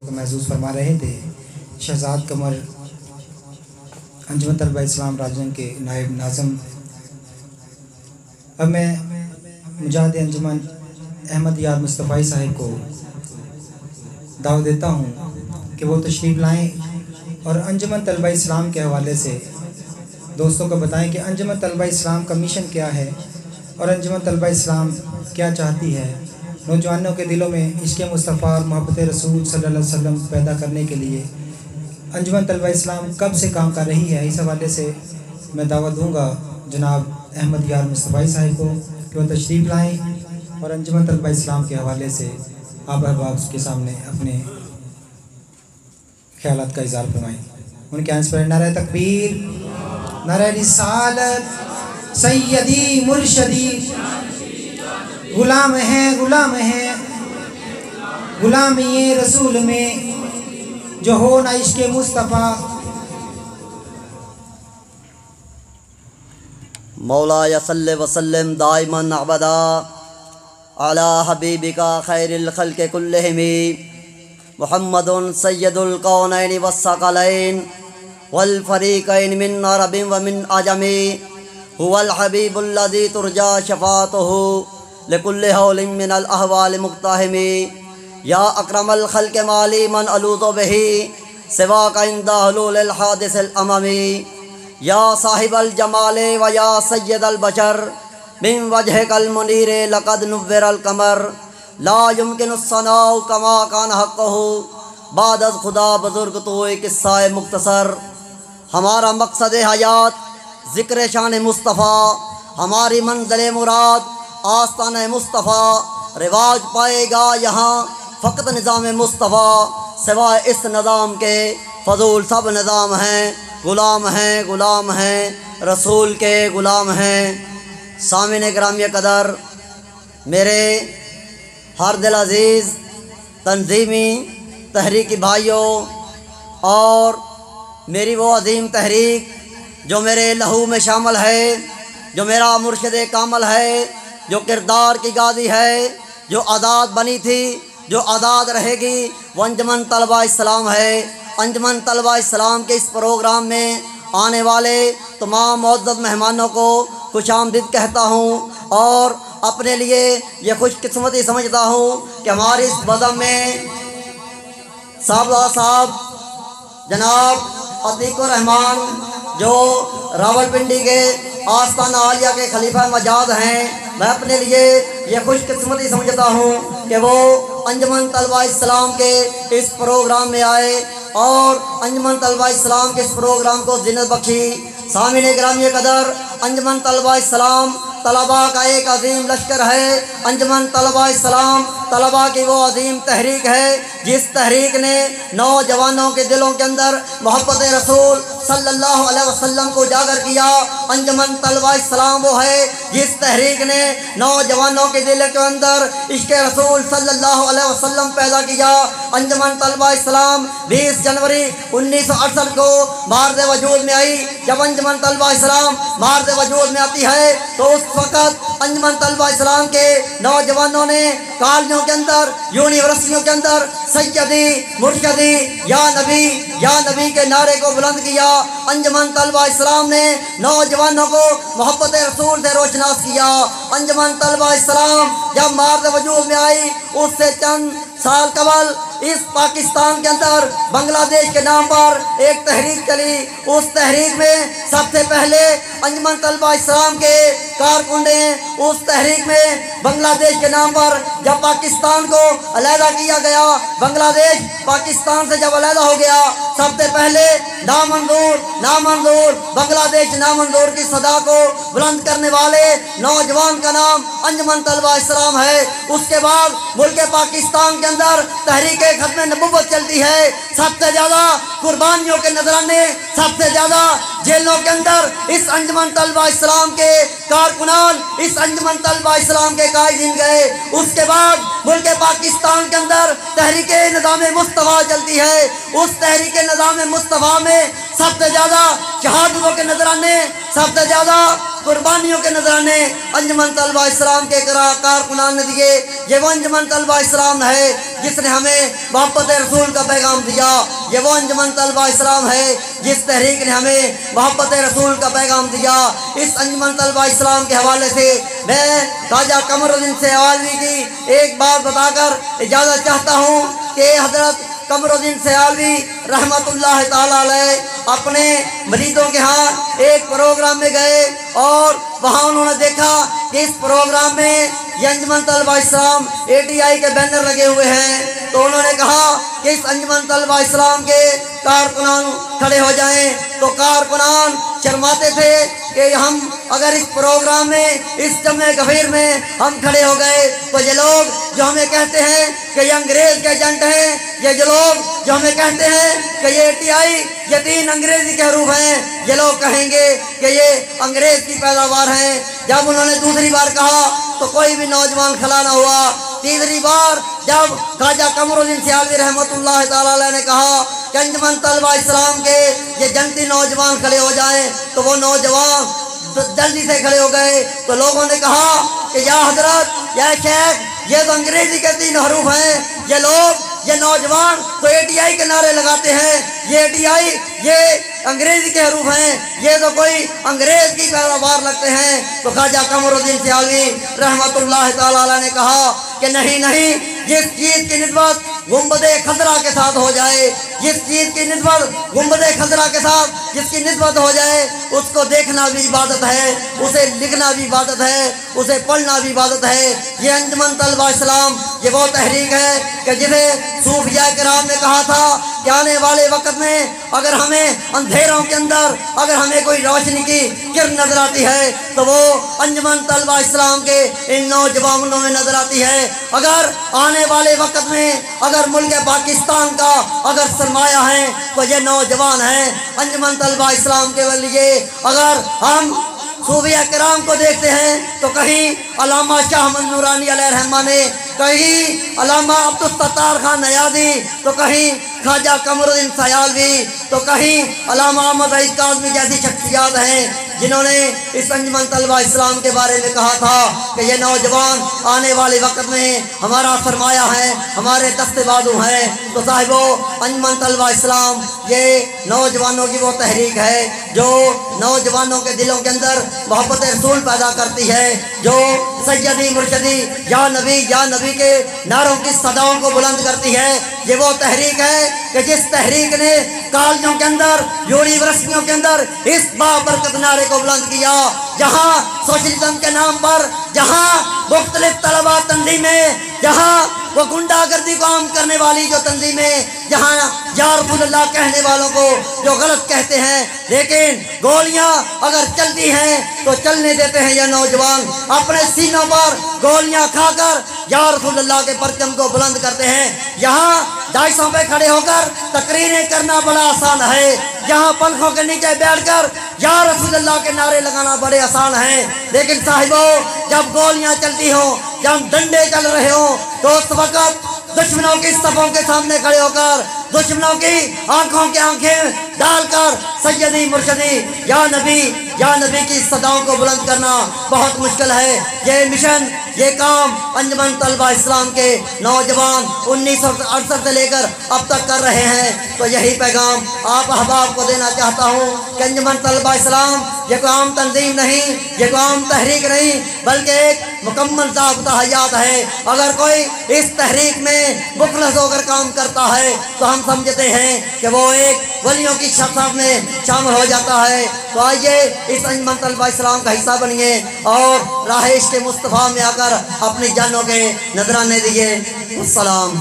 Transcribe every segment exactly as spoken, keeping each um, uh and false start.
महसूस फरमा रहे थे शहजाद कमर अंजुमन तलबा इस्लाम राजन के नायब नाज़म। अब मैं मुजाहिद अंजुमन अहमद यार मुस्तफ़ाई साहिब को दावत देता हूँ कि वो तशरीफ़ लाएँ और अंजुमन तलबा इस्लाम के हवाले से दोस्तों को बताएं कि अंजुमन तलबा इस्लाम का मिशन क्या है और अंजुमन तलबा इस्लाम क्या चाहती है। नौजवानों के दिलों में इश्क़ मुस्तफ़ा और मोहब्बत रसूल सल्लल्लाहु अलैहि वसल्लम पैदा करने के लिए अंजुमन तलबा इस्लाम कब से काम कर रही है। इस हवाले से मैं दावत दूँगा जनाब अहमद यार मुस्तफ़ाई साहिब को कि वह तशरीफ़ लाएँ और अंजुमन तलबा इस्लाम के हवाले से आप अहबाब के सामने अपने ख्यालात का इज़हार फरमाएँ। उनके आंसर पर नारे तकबीर, नारे रिसालत, सैयदी मुर्शदी, गुलाम है गुलाम है गुलाम ये रसूल में जो हो ना इश्क़ मुस्तफ़ा। मौला सल्ले वसल्लम दाइमन अबदा अला हबीबिका खैरिल खल्क़ि कुल्लिहिम मुहम्मदुन सय्यदुल कौनैन वस्सक़लैन वल फ़रीक़ैन मिन अरबिन व मिन अजमी हुवल हबीबुल्लज़ी तुरजा शफ़ाअतुहु लिकुल्लि हौलिन मिनल अहवाल मुक़्तहिमी या अकरमल खल्क़ि माली मन अलूज़ु बिही सिवाका इंदा हुलूलिल हादिसिल अममी या साहिबल जमाले व या सय्यदल बशर मिन वजहिकल मुनीरे लक़द नुव्विरल कमर ला युमकिनुस सनाउ कमा कान हक़्क़ुहु बाद अज़ खुदा बुज़ुर्ग तो एक किस्सा मुख्तसर। हमारा मकसद हयात ज़िक्र शान मुस्तफ़ा, हमारी मंज़िल मुराद आस्तान मुस्तफ़ा। रिवाज पाएगा यहाँ फ़कत निज़ाम मुस्तफ़ा, सिवाय इस निज़ाम के फ़ज़ूल सब निज़ाम हैं। ग़ुलाम हैं ग़ुलाम हैं रसूल के ग़ुलाम हैं। सामिन ग्राम्य कदर, मेरे हर दिल अज़ीज़ तंज़ीमी तहरीकी भाइयों और मेरी वो अज़ीम तहरीक जो मेरे लहू में शामिल है, जो मेरा मुर्शिद कामल है, जो किरदार की गादी है, जो आज़ाद बनी थी, जो आज़ाद रहेगी, वो अंजुमन तलबा इस्लाम है। अंजुमन तलबा इस्लाम के इस प्रोग्राम में आने वाले तमाम मुअज़्ज़ज़ मेहमानों को खुशामदीद कहता हूँ और अपने लिए ये खुशकिस्मती समझता हूँ कि हमारी इस बज़म में साहबज़ादा साहब जनाब अतीकुर रहमान जो रावलपिंडी के आस्ताना आलिया के खलीफा मजाद हैं, मैं अपने लिए ये खुशकिस्मती समझता हूँ कि वो अंजुमन तलबा इस्लाम के इस प्रोग्राम में आए और अंजुमन तलबा इस्लाम के इस प्रोग्राम को ज़िन्नत बख्शी। सामिन ग्रामीय कदर, अंजुमन तलबा इस्लाम तलबा का एक अजीम लश्कर है। अंजुमन तलबा इस्लाम तलबा की वो अजीम तहरीक है जिस तहरीक ने नौजवानों के दिलों के अंदर मोहब्बत रसूल सल्लल्लाहु अलैहि वसल्लम को उजागर किया। अंजुमन तलबा इस्लाम वो है जिस तहरीक ने नौजवानों के दिल के अंदर इश्क़ रसूल सल्लल्लाहु अलैहि वसल्लम पैदा किया। अंजुमन तलबा इस्लाम बीस जनवरी उन्नीस सौ अड़सठ को मार्द वजूद में आई। जब अंजुमन तलबा इस्लाम मार्द वजूद में आती है तो उस वक़्त अंजुमन तलबा इस्लाम के नौजवानों ने कॉलेजों के अंदर, यूनिवर्सिटियों के अंदर सैयदी मुर्शदी या नबी या नबी के नारे को बुलंद किया। अंजुमन तलबा इस्लाम ने नौजवानों को मोहब्बत रसूल से रोशनास किया। अंजुमन तलबा इस्लाम जब मार्द वजूद में आई उससे चंद साल कबल इस पाकिस्तान के अंदर बांग्लादेश के नाम पर एक तहरीक चली। उस तहरीक में सबसे पहले अंजुमन तलबा इस्लाम के कारकुन ने उस तहरीक में बांग्लादेश के नाम पर जब पाकिस्तान को अलहदा किया गया, बांग्लादेश पाकिस्तान से जब अलहदा हो गया, सबसे पहले नामंजूर नामंजूर बांग्लादेश नामंजूर की सदा को बुलंद करने वाले नौजवान का नाम अंजुमन तलबा इस्लाम है। उसके बाद मुल्क पाकिस्तान के अंदर तहरीक खत्म नबुव्वत चलती है। सबसे ज़्यादा कुर्बानियों के नजराने, सबसे ज़्यादा जेलों के अंदर इस अंजुमन तलबा इस्लाम के कारकुनान, इस अंजुमन तलबा इस्लाम के कायदीन गए। उसके बाद मुल्क पाकिस्तान के अंदर तहरीक निज़ाम मुस्तफ़ा चलती है। उस तहरीक निज़ाम मुस्तफ़ा में सबसे ज़्यादा शहादतों के नजराने, सबसे ज़्यादा कुर्बानियों के नजराने अंजुमन तलबा इस्लाम के कारकुनान ने दिए। ये वो अंजुमन तलबा इस्लाम है जिसने हमें मोहब्बत रसूल का पैगाम दिया। ये वो अंजुमन तलबा इस्लाम है जिस तहरीक ने हमें मोहब्बत रसूल का पैगाम दिया। इस अंजुमन तलबा इस्लाम के हवाले से मैं ख्वाजा कमरुद्दीन सयालवी की एक बात बताकर इजाज़त चाहता हूँ कि हजरत कमरुद्दीन सयालवी रहमतुल्लाह ताला अलैह अपने मरीदों के यहाँ एक प्रोग्राम में गए और वहाँ उन्होंने देखा कि इस प्रोग्राम में ये अंजुमन तलबा इस्लाम ए टी आई के बैनर लगे हुए हैं। तो उन्होंने कहा कि इस अंजुमन तलबा इस्लाम के कारकुनान खड़े हो जाएं। तो कारकुनान शर्माते थे कि हम अगर इस प्रोग्राम में इस जमे गफीर में हम खड़े हो गए तो ये लोग जो हमें कहते हैं कि ये अंग्रेज के एजेंट हैं, ये जो लोग जो हमें कहते हैं कि ये ए टी आई ये तीन अंग्रेजी के हरूफ हैं, ये लोग कहेंगे कि ये अंग्रेज की पैदावार हैं। जब उन्होंने दूसरी बार कहा तो कोई भी नौजवान खड़ा ना हुआ। तीसरी बार जब ख्वाजा कमरुद्दीन सयालवी रहमतुल्लाह ताला अलैह ने कहा कि अंजुमन तलबा इस्लाम के ये जनती नौजवान खड़े हो जाएं तो वो नौजवान तो जल्दी से खड़े हो गए। तो लोगों ने कहा कि या हजरत या शेख ये तो अंग्रेजी के तीन हरूफ हैं, ये लोग ये नौजवान तो ए टी आई के नारे लगाते हैं, ये ए टी आई ये अंग्रेजी के हरूफ हैं, ये तो कोई अंग्रेज की पैदावार लगते हैं। तो ख्वाजा कमरुद्दीन सयालवी रहमतुल्लाह ताला अलैह ने कहा कि नहीं नहीं, जिस चीज़ की निस्बत गुंबदे खजरा के साथ हो जाए, जिस चीज़ की निस्बत गुंबदे खजरा के साथ जिसकी निस्बत हो जाए उसको देखना भी इबादत है, उसे लिखना भी इबादत है, उसे पढ़ना भी इबादत है। ये अंजुमन तलबा इस्लाम ये वो तहरीक है कि जिसे सूफिया किराम ने कहा था कि आने वाले वक्त में अगर हमें अंधेरों के अंदर अगर हमें कोई रोशनी की किरण नजर आती है तो वो अंजुमन तलबा इस्लाम के इन नौजवानों में नजर आती है। अगर आने वाले वक्त में अगर मुल्क पाकिस्तान का अगर सरमाया है तो ये नौजवान हैं अंजुमन तलबा इस्लाम के लिए। अगर हम सूफिया किराम को देखते हैं तो कहीं अल्लामा शाह अहमद नूरानी अलैहि रहमा ने, कहीं अल्लामा अब्दुल सत्तार खान नयाज़ी, तो कहीं ख्वाजा कमरुद्दीन सयालवी, तो कहीं अल्लामा अहमद रईस काज़मी जैसी शख्सियात हैं जिन्होंने इस अंजुमन तलबा इस्लाम के बारे में कहा था कि ये नौजवान आने वाले वक्त में हमारा सरमाया है, हमारे दस्ते बाजू हैं। तो साहिबो अंजुमन तलबा इस्लाम ये नौजवानों की वो तहरीक है जो नौजवानों के दिलों के अंदर मोहब्बत रसूल पैदा करती है, जो सैयदी मुर्शदी या नबी या नबी के नारों की सदाओं को बुलंद करती है। ये वो तहरीक है कि जिस तहरीक ने कॉलेजों के अंदर यूनिवर्सिटियों के अंदर इस बाबरकत नारे को बुलंद किया, जहाँ सोशलिज्म के नाम पर जहाँ मुख्तलिफ तलबा तंजीमें, जहाँ वो गुंडागर्दी को आम करने वाली जो तंजीमें, जहाँ या रसूलुल्लाह कहने वालों को जो गलत कहते हैं, लेकिन गोलियां अगर चलती हैं तो चलने देते हैं ये नौजवान, अपने सीनों पर गोलियां खाकर या रसूलुल्लाह के परचम को बुलंद करते हैं। यहाँ डाइसों पे खड़े होकर तकरीरें करना बड़ा आसान है, यहाँ पंखों के नीचे बैठकर या रसूलुल्लाह के नारे लगाना बड़े आसान हैं। लेकिन साहिबो जब गोलियां चलती हों, जब डंडे चल रहे हों तो उस वक्त दुश्मनों की सफों के सामने खड़े होकर दुश्मनों की आंखों की आंखें डालकर सैयदी मुर्शदी या नबी या नबी की सदाओं को बुलंद करना बहुत मुश्किल है। ये मिशन ये काम अंजुमन तलबा इस्लाम के नौजवान उन्नीस सौ अड़सठ से लेकर अब तक कर रहे हैं। तो यही पैगाम आप अहबाब को देना चाहता हूँ कि अंजुमन तलबा इस्लाम ये कोई आम तंजीम नहीं, ये कोई आम तहरीक नहीं, बल्कि एक मुकम्मल ज़ाब्ता हयात है। अगर कोई इस तहरीक में मुखलस होकर काम करता है तो हम समझते हैं कि वो एक वलियों की शफ़ाअत में शामिल हो जाता है। तो आइए इस अंजुमन तलबा इस्लाम का हिस्सा बनिए और राह इश्क़ मुस्तफ़ा में आकर अपनी जानों के नजराने दिए। अस्सलाम।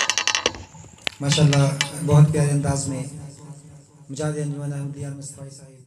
माशाल्लाह बहुत प्यारे अंदाज में मुजाहिद अंजुमन अहमदिया मुस्तफ़ा साहिब